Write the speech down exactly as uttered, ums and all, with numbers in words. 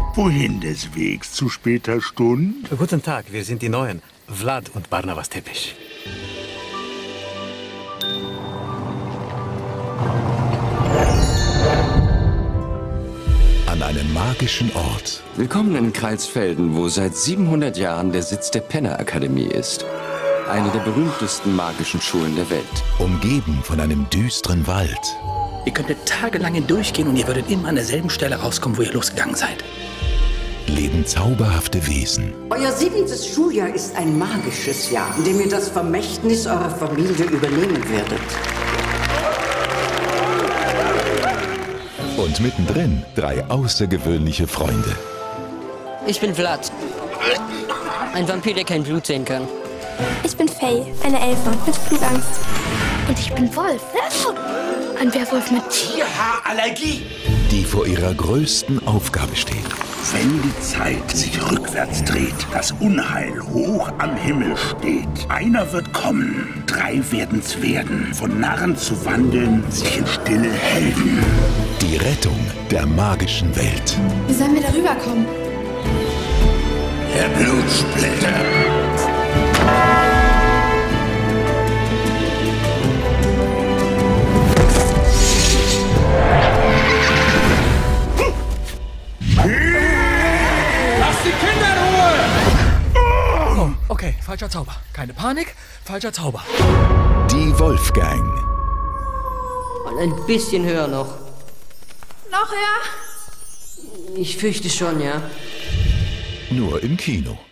Wohin des Wegs zu später Stunde? Guten Tag, wir sind die Neuen. Vlad und Barnabas Teppich. An einem magischen Ort. Willkommen in Kreilsfelden, wo seit siebenhundert Jahren der Sitz der Penner-Akademie ist. Eine der berühmtesten magischen Schulen der Welt. Umgeben von einem düsteren Wald. Ihr könntet tagelang hindurchgehen und ihr würdet immer an derselben Stelle rauskommen, wo ihr losgegangen seid. Leben zauberhafte Wesen. Euer siebentes Schuljahr ist ein magisches Jahr, in dem ihr das Vermächtnis eurer Familie übernehmen werdet. Und mittendrin drei außergewöhnliche Freunde. Ich bin Vlad. Ein Vampir, der kein Blut sehen kann. Ich bin Faye, eine Elfe mit Flugangst. Und ich bin Wolf. Ein Werwolf mit Tierhaarallergie. Die vor ihrer größten Aufgabe stehen. Wenn die Zeit sich rückwärts dreht, das Unheil hoch am Himmel steht. Einer wird kommen, drei werden's werden. Von Narren zu wandeln, sich in stille Helden. Die Rettung der magischen Welt. Wie sollen wir darüber kommen? Der Blutsplitter. Okay, falscher Zauber. Keine Panik, falscher Zauber. Die Wolfgang. Und ein bisschen höher noch. Noch höher? Ich fürchte schon, ja. Nur im Kino.